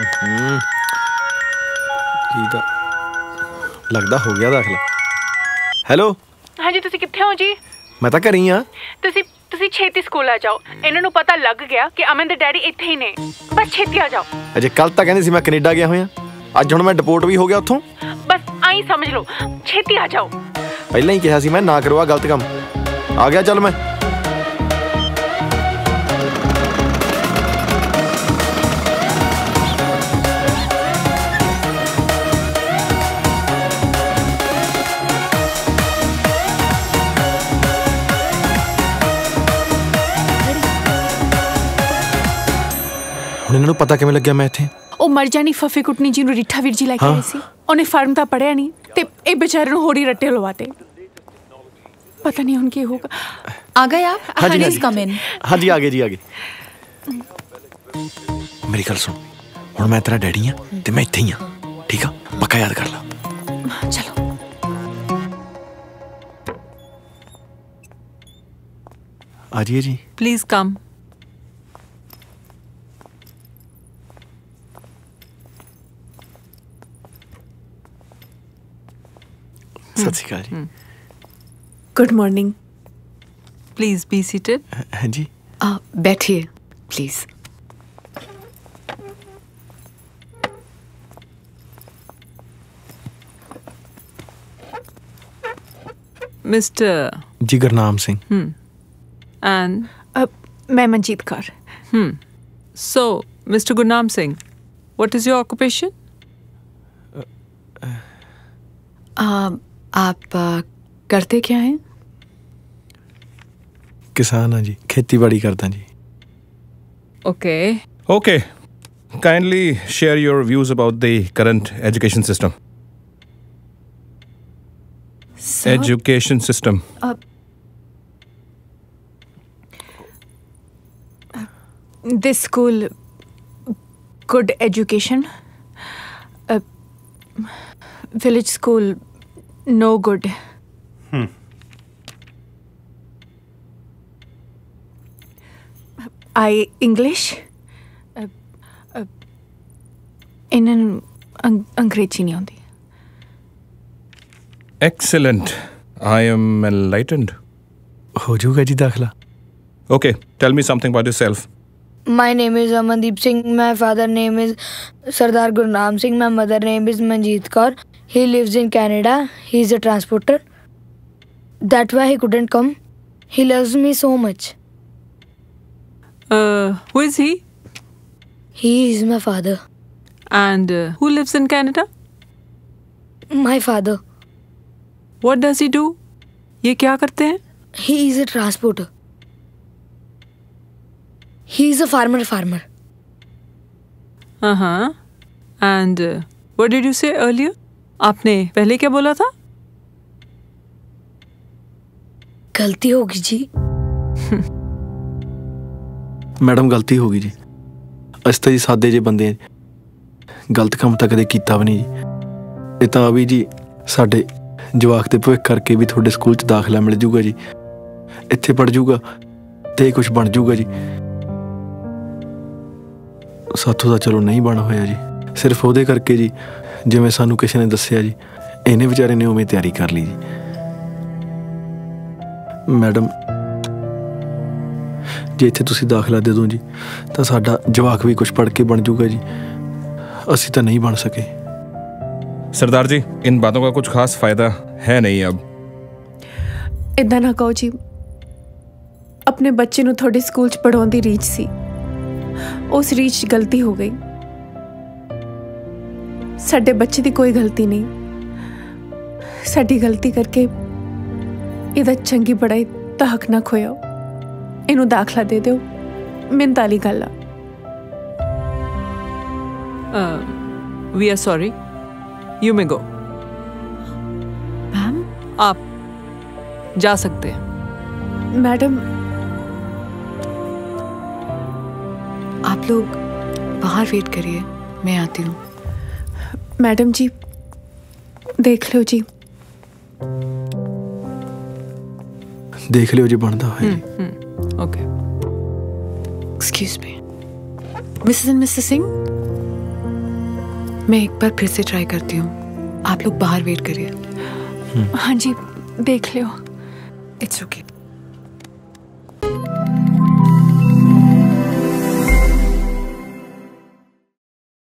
ठीक है, लगता हो गया दाखला। हेलो हाँ जी, तुसी कित्थे हो जी? मैं तो घर ही हाँ। तुसी छेती स्कूल आ जाओ, इन्हां नूं पता लग गया कि अमन दे डैडी इत्थे ही ने, बस छेती आ जाओ। अजे कल तक कहंदे सी मैं कनेडा गया होया, अज हुण मैं डिपोर्ट भी हो गया उत्थों। बस आई समझ लो, छेती आ जाओ। पहले ही कहा सी मैं ना करवा गलत काम। आ गया, चल मैं। ਹੁਣ ਇਹਨਾਂ ਨੂੰ ਪਤਾ ਕਿਵੇਂ ਲੱਗਿਆ ਮੈਂ ਇੱਥੇ? ਉਹ ਮਰ ਜਾਣੀ ਫਫੇ ਕੁੱਟਣੀ ਜੀ ਨੂੰ ਰਿੱਠਾ ਵੀਰ ਜੀ ਲੈ ਕੇ ਆਏ ਸੀ। ਉਹਨੇ ਫਾਰਮ ਤਾਂ ਪੜਿਆ ਨਹੀਂ ਤੇ ਇਹ बेचारे ਨੂੰ ਹੋੜੀ ਰੱਟੇ ਲਵਾਤੇ। पता नहीं उनके होगा। आ गए आप? हाँ जी, कम इन। हाँ जी, आ गए जी, आ गए। मेरी गल सुन, हुण मैं तेरा डैडी हाँ ते मैं इत्थे ही हाँ, ठीक है? पक्का याद कर ला। चलो आ जाइए जी। Please come. Sat Shri Akal ji. Good morning. Please be seated. हाँ जी। बैठिए please. Mister ji Gurnam Singh. And मैं Manjeet Kaur. So mister Gurnam Singh, what is your occupation? आप करते क्या हैं? किसान हाँ जी, खेती बाड़ी करता जी। Okay. Okay. Kindly share your views about the current education system. Sir? Education system. This school, good education. Village school, no good. I English. इन्हां नूं अंग्रेजी नहीं आउंदी। Excellent. I am enlightened. हो जाऊगा जी दाखला। Okay, tell me something about yourself. My name is Amandeep Singh. My father name is Sardar Gurnam Singh. My mother name is Manjeet Kaur. He lives in Canada. He is a transporter. That's why he couldn't come. He loves me so much. Who is he? He is my father. And who lives in Canada? My father. What does he do? ये क्या करते हैं? He is a transporter. He is a farmer. And what did you say earlier? आपने पहले क्या बोला था? गलती होगी जी। मैडम गलती होगी जी। अस तो जी सादे जे बंदे हैं, गलत काम तो कदे कीता भी नहीं जी। ये तो अभी जी साडे जवाक दे भविख करके भी थोड़े स्कूल च दाखला मिल जूगा जी, इत्थे पढ़ जूगा ते कुछ बन जूगा जी। साथों तो चलो नहीं बन होया जी, सिर्फ ਉਹਦੇ करके जी जिवें सानू किसी ने दस्सिया जी, इन्हें बेचारे ने उवें तैयारी कर ली जी। मैडम जे इत्थे तुसीं दाखला दे दो जी तो साडा जवाक भी कुछ पढ़ के बन जूगा जी, असी तो नहीं बन सके। सरदार जी, इन बातों का कुछ खास फायदा है नहीं अब। इदां ना कहो जी, अपने बच्चे नूं थोड़े स्कूल च पढ़ाउण दी रीच सी, उस रीच च गलती हो गई। साडे बच्चे दी कोई गलती नहीं, साडी गलती करके इहदा चंगी पढ़ाई दा हक ना खोया। इनू दाखला दे दो, मिन्नत आली गल आ। We are sorry. You may go. Ma'am आप जा सकते हैं। मैडम आप लोग बाहर वेट करिए, मैं आती हूँ। मैडम जी देख लो जी। देख लियो जी बनता है। Okay. Excuse me. Mrs. and Mr. Singh? मैं एक बार फिर से ट्राई करती हूँ, आप लोग बाहर वेट करिए। हाँ जी, देख लो। It's okay.